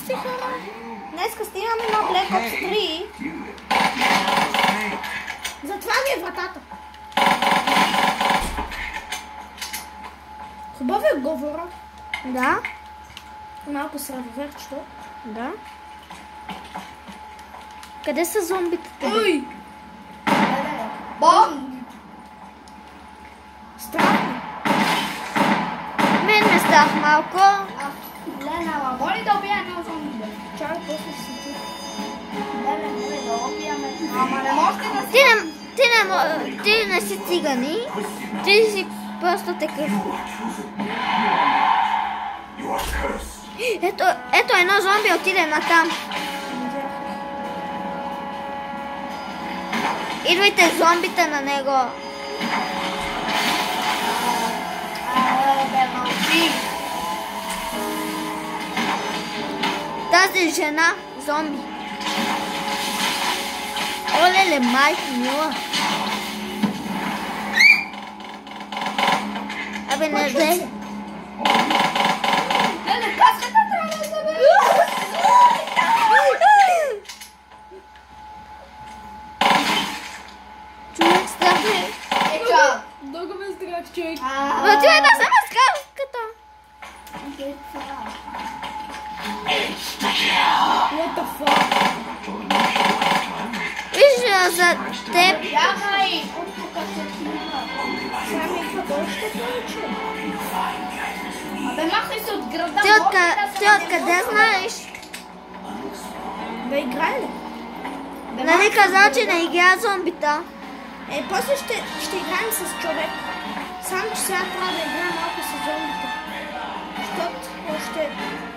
си хора? Днеска снимаме на Black Ops 3. Затова ми е вратата. Хубав е говора. Да. Малко с ревоверчето. Да. Къде са зомбите? Ой! Бом! Страшно. Мен ме стах малко. Лена, ама моли да убия едно зомби. Чакай, после си ти. Лена, моли да убияме. Ама не можете да си... Ти не си цигани. Ти си просто такъв. Ето едно зомби отиде натам. Идвайте зомбите на него. Бе, мълчи. Тази жена зомби. Олеле, майко мила. Абе, не взе. Лена, каската трябва да забере. Човек страхне. Чао. Много ме страх, човек. Отивай да взема скалката. What the fuck? Виж за теб. Бягай. Сега ми идва още повече. Абе, махай се от града. Ти откъде знаеш? Да играе ли? Нали казал, че не играя зомбита? После ще играем с човек. Само че сега трябва да играем малко с зомбите. Защото още...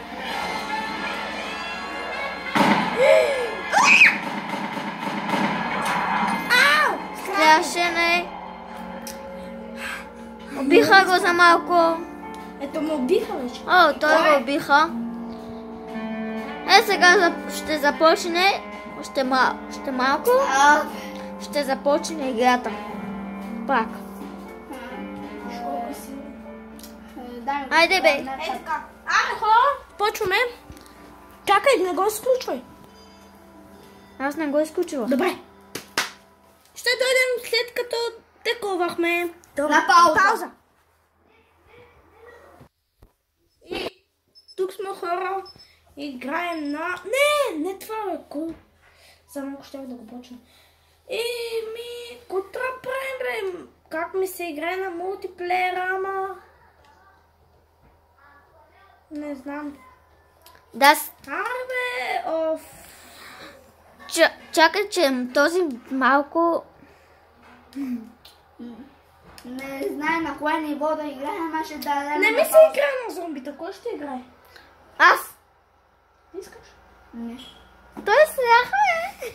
Ау! Страшен е. Убиха го за малко. Ето му убиха вече. О, той го убиха. Сега ще започне. Още малко. Ще започне играта. Пак. Айде бе. Така. Хора, почваме. Чакай, не го изключвай. Аз не го изключила. Добре. Ще дойдем след като тековахме. На пауза. И тук сме хора. Играем на... Не това е кул. Само ако ще да го почна. Какво трябва да правим, бе? Как ми се играе на мултиплеера, ама... Не знам. Да. Бе, оф. Чакай, че този малко... Не знае на кое ниво да играе, ама ще дадем... Не ми се играе на зомбита. Кой ще играе? Аз. Искаш? Не. Той сляха е.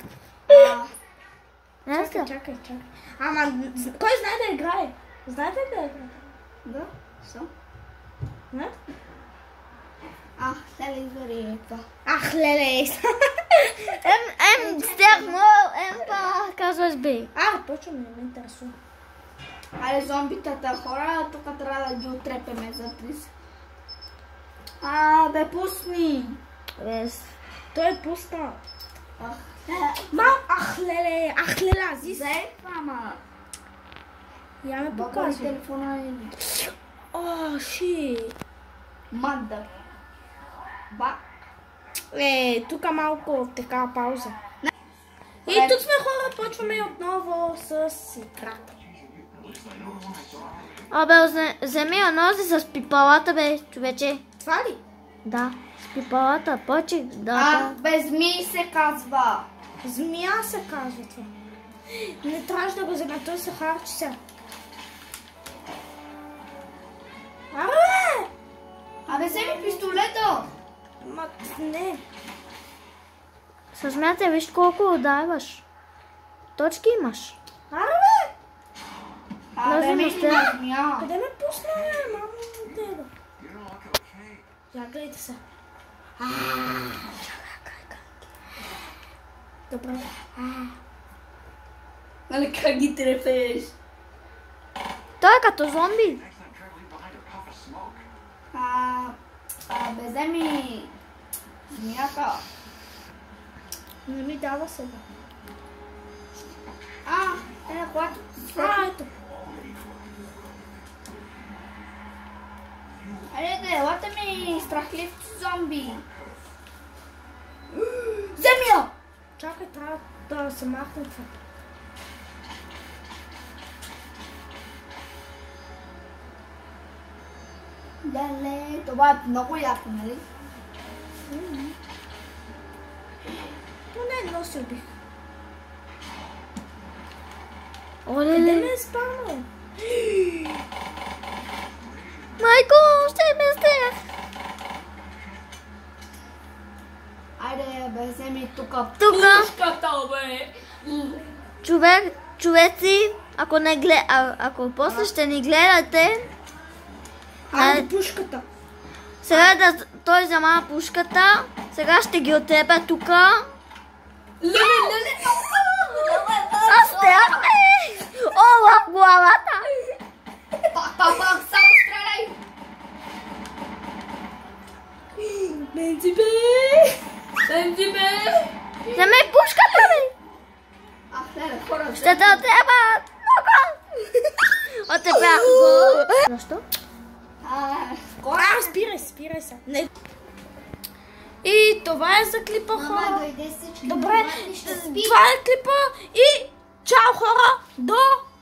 Чакай. Ама, кой знае да играе? Знаете ли да играе? Да, що? Не? Леле, извари е това. Леле. Стяхмо, па казваш бе. Почваме, не ме интересува. Айде, зомбитата хора, тук трябва да ги отрепеме за 30. Бе, пусни. Той е пуснал. Леле, Азис. Зае това, ама. Я ме Покажи показва. телефона и... Ши. Мада. Ба. Тук малко такава пауза. И тук сме хора, почваме отново с играта. Вземи онози с пипалата, бе, човече. Това ли? Да, с пипалата, почи да. Бе, змий се казва. Змия се казва това. Не трябваше да го взема, той се харчи сега. Вземи пистолета. Не. Съжмяте, виж колко ударваш. Точки имаш. Ме змия. Къде ме пусна, мамо от тебе? Гледайте се. Добре. Нали как ги трепеш? Той е като зомби. Вземи Змията. Не ми дава сега. Когато... Ето. Айде, елате ми, страхливци зомби. Земя! Чакай, трябва да се махне това. Леле, това е много яко, нали? Но не, но се убих. Къде Оле, ме е спало? майко, ще ме сте. Айде, бе, вземи тука. Тука, Пушката, бе! човеци, ако после ще ни гледате, Айде пушката. сега той взема пушката, сега ще ги отебя тука. Леле! Аз стяхме! О, в главата! Пак, само стреляй! Бензи, бе! Бензи, бе! Вземи пушката ми! Леле, хора, Ще те отебя! Тука! Отебях го! Защо? Спирай се. Не. И това е за клипа, хора. Мама, дойде всички. Добре, това е клипа и чао, хора! До